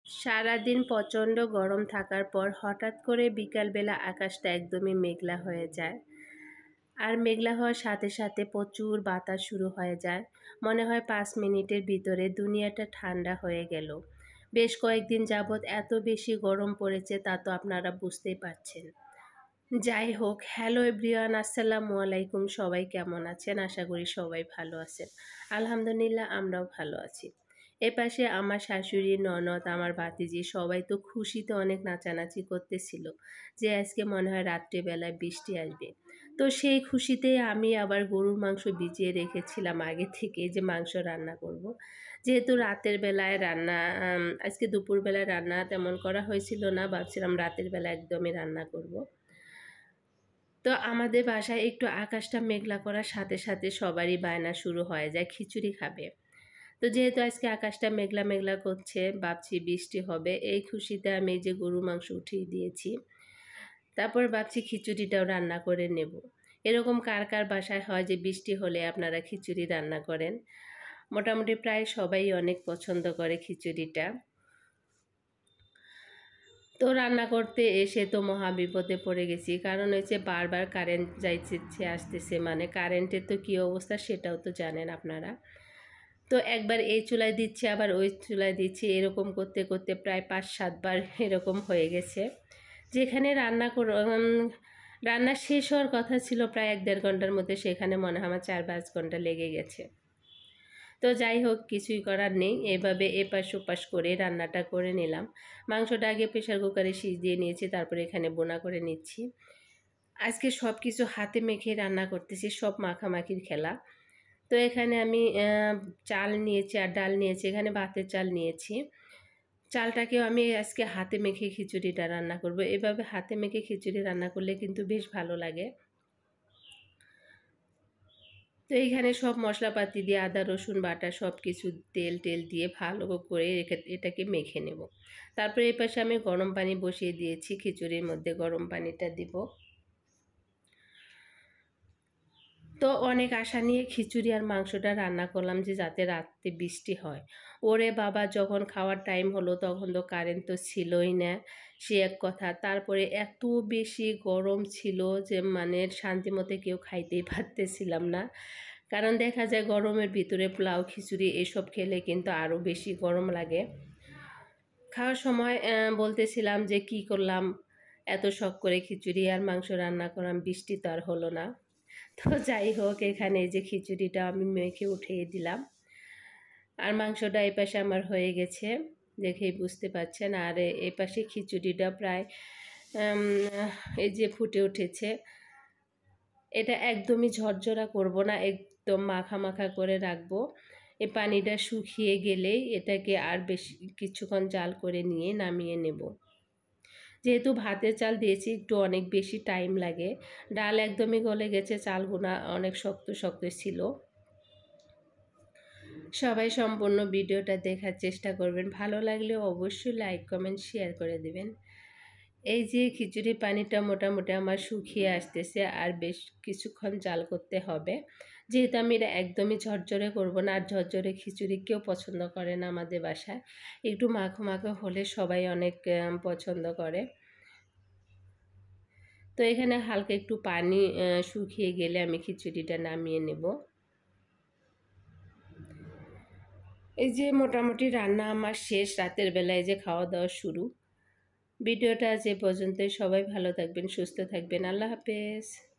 সারাদিন প্রচণ্ড গরম থাকার পর হঠাৎ করে বিকালবেলা আকাশটা একদমই মেঘলা হয়ে যায়। আর মেঘলা হওয়ার সাথে সাথে প্রচুর বাতাস শুরু হয়ে যায়। মনে হয় 5 মিনিটের ভিতরে দুনিয়াটা ঠান্ডা হয়ে গেল। বেশ কয়েকদিন যাবৎ এত বেশি গরম পড়েছে তা তো আপনারা বুঝতেই পারছেন। যাই হোক, হ্যালো এভরিওয়ান, আসসালামু আলাইকুম। সবাই কেমন আছেন? আশা করি সবাই ভালো আছেন। আলহামদুলিল্লাহ, আমরাও ভালো আছি। এপাশে আমার শাশুড়ি, ননদ, আমার ভাতিজি সবাই তো খুশিতে অনেক নাচানাচি করতেছিল যে আজকে মনে হয় রাত্রিবেলায় বৃষ্টি আসবে। তো সেই খুশিতে আমি আবার গরুর মাংস ভিজিয়ে রেখেছিলাম আগে থেকে, যে মাংস রান্না করব। যেহেতু রাতের বেলায় রান্না, আজকে দুপুরবেলায় রান্না তেমন করা হয়েছিল না, ভাবছিলাম রাতের বেলা একদমই রান্না করব। তো আমাদের বাসায় একটু আকাশটা মেঘলা করার সাথে সাথে সবারই বায়না শুরু হয়ে যায় খিচুড়ি খাবে। তো যেহেতু আজকে আকাশটা মেঘলা মেঘলা করছে, ভাবছি বৃষ্টি হবে, এই খুশিতে আমি এই যে গরু মাংস উঠিয়ে দিয়েছি। তারপর ভাবছি খিচুড়িটাও রান্না করে নেব। এরকম কার কার বাসায় হয় যে বৃষ্টি হলে আপনারা খিচুড়ি রান্না করেন? মোটামুটি প্রায় সবাই অনেক পছন্দ করে খিচুড়িটা। তো রান্না করতে এসে তো মহা বিপদে পড়ে গেছি, কারণ হচ্ছে বারবার কারেন্ট যাইছে আসতেছে, মানে কারেন্টের তো কী অবস্থা সেটাও তো জানেন আপনারা। তো একবার এই চুলায় দিচ্ছি, আবার ওই চুলায় দিচ্ছি, এরকম করতে করতে প্রায় 5-7 বার এরকম হয়ে গেছে। যেখানে রান্না শেষ হওয়ার কথা ছিল প্রায় 1-1.5 ঘন্টার মধ্যে, সেখানে মনে হয় আমার 4-5 ঘন্টা লেগে গেছে। তো যাই হোক, কিছুই করার নেই, এভাবে এপাশ ওপাশ করে রান্নাটা করে নিলাম। মাংসটা আগে প্রেশার কুকারে সিজিয়ে নিয়েছি, তারপরে এখানে বোনা করে নিচ্ছি। আজকে সব কিছু হাতে মেখে রান্না করতেছি, সব মাখামাখির খেলা। তো এখানে আমি চাল নিয়েছি আর ডাল নিয়েছি, এখানে ভাতের চাল নিয়েছি। চালটাকেও আমি আজকে হাতে মেখে খিচুড়িটা রান্না করব। এভাবে হাতে মেখে খিচুড়ি রান্না করলে কিন্তু বেশ ভালো লাগে। তো এইখানে সব মশলাপাতি দিয়ে আদা রসুন বাটা সব কিছু তেল দিয়ে ভালো করে এটাকে মেখে নেব। তারপরে এই পাশে আমি গরম পানি বসিয়ে দিয়েছি, খিচুড়ির মধ্যে গরম পানিটা দিব। তো অনেক আশা নিয়ে খিচুড়ি আর মাংসটা রান্না করলাম যে যাতে রাত্রে বৃষ্টি হয়। ওরে বাবা, যখন খাওয়ার টাইম হলো তখন তো কারেন্ট তো ছিলই না, সে এক কথা। তারপরে এত বেশি গরম ছিল যে মানে শান্তিমতো কেউ খাইতেই পারতেছিলাম না। কারণ দেখা যায় গরমের ভিতরে পোলাও খিচুড়ি এসব খেলে কিন্তু আরও বেশি গরম লাগে। খাওয়ার সময় বলতেছিলাম যে কি করলাম, এত শখ করে খিচুড়ি আর মাংস রান্না করলাম, বৃষ্টি তো আর হলো না। তো যাই হোক, এখানে এই যে খিচুড়িটা আমি মেখে উঠিয়ে দিলাম, আর মাংসটা এই পাশে আমার হয়ে গেছে, দেখেই বুঝতে পারছেন। আর এই পাশে খিচুড়িটা প্রায় এই যে ফুটে উঠেছে। এটা একদমই ঝরঝরা করব না, একদম মাখা মাখা করে রাখবো। এই পানিটা শুকিয়ে গেলেই এটাকে আর বেশি কিছুক্ষণ জাল করে নিয়ে নামিয়ে নেব। যেহেতু ভাতের চাল দিয়েছি একটু অনেক বেশি টাইম লাগে। ডাল একদমই গলে গেছে, চালগুনা অনেক শক্ত শক্ত ছিল। সবাই সম্পূর্ণ ভিডিওটা দেখার চেষ্টা করবেন, ভালো লাগলে অবশ্যই লাইক কমেন্ট শেয়ার করে দেবেন। এই যে খিচুড়ি পানিটা মোটামুটি আমার শুকিয়ে আসতেছে, আর বেশ কিছুক্ষণ জাল করতে হবে। যেহেতু আমি এটা একদমই ঝরঝরে করব না, আর ঝরঝরে খিচুড়ি কেউ পছন্দ করে না আমাদের বাসায়, একটু মাখো মাখো হলে সবাই অনেক পছন্দ করে। তো এখানে হালকা একটু পানি শুকিয়ে গেলে আমি খিচুড়িটা নামিয়ে নেব। এই যে মোটামুটি রান্না আমার শেষ, রাতের বেলায় যে খাওয়া দাওয়া শুরু। ভিডিওটা আজ এ পর্যন্তই। সবাই ভালো থাকবেন, সুস্থ থাকবেন। আল্লাহ হাফেজ।